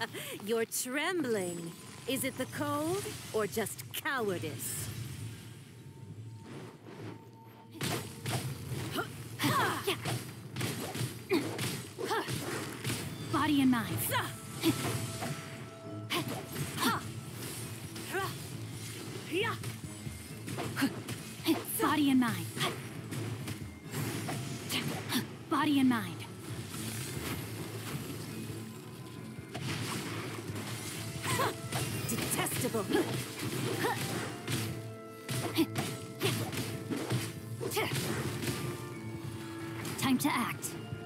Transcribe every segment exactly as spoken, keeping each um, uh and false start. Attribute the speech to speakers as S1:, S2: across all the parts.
S1: You're trembling. Is it the cold or just cowardice?
S2: Body and mind. Body and mind. Body and mind.
S1: Detestable.
S2: Time to act.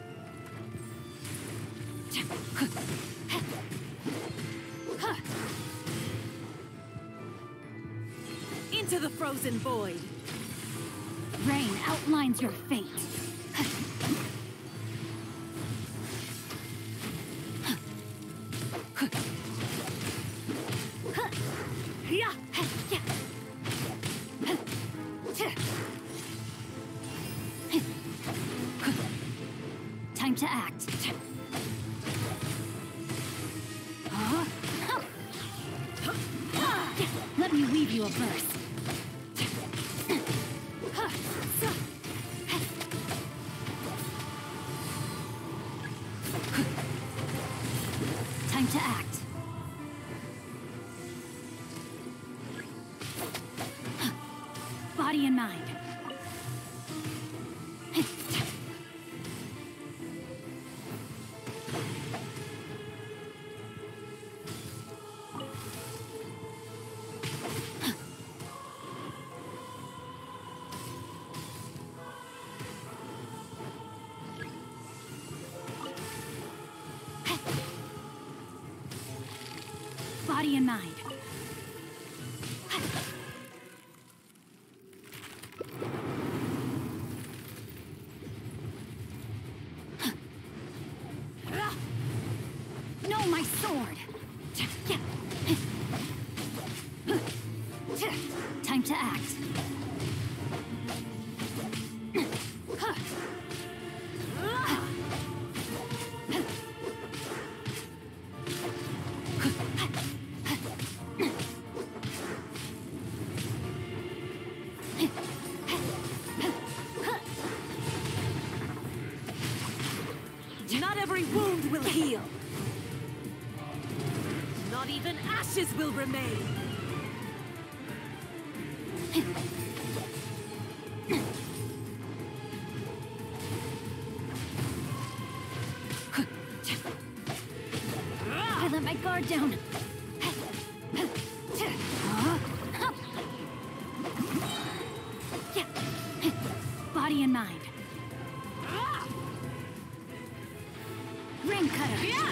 S1: Into the frozen void.
S2: Rain outlines your fate. Time to act. Let me weave you a verse. Time to act. Body and mind. Body and mind. No, my sword. Time to act.
S1: Not every wound will heal. Not even ashes will remain.
S2: I let my guard down. Body and mind. Ring cutter.
S1: Yeah.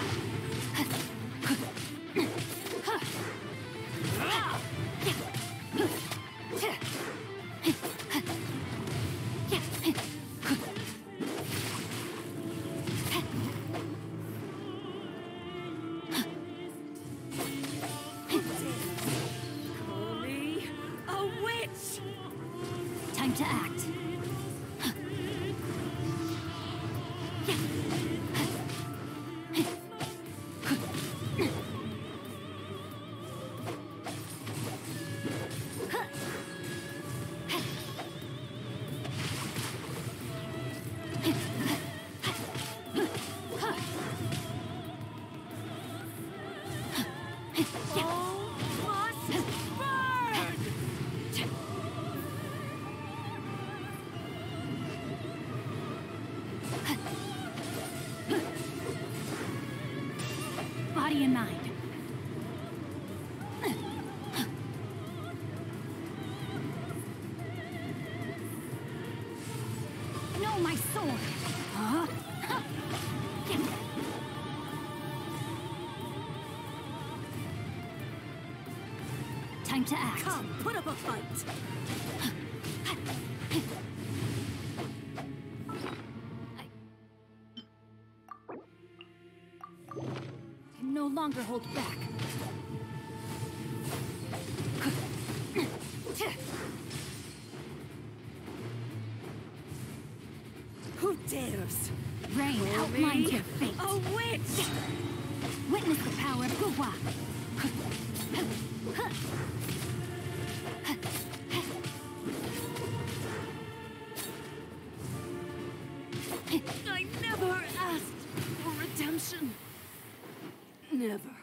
S1: Call me a witch.
S2: Time to act. Body and mind. No, my sword. Huh? Time to act.
S1: Come, put up a fight.
S2: Can no longer hold back.
S1: Who dares?
S2: Rain outlines your fate.
S1: A witch!
S2: Witness the power of Guhua.
S1: I never asked for redemption. Never.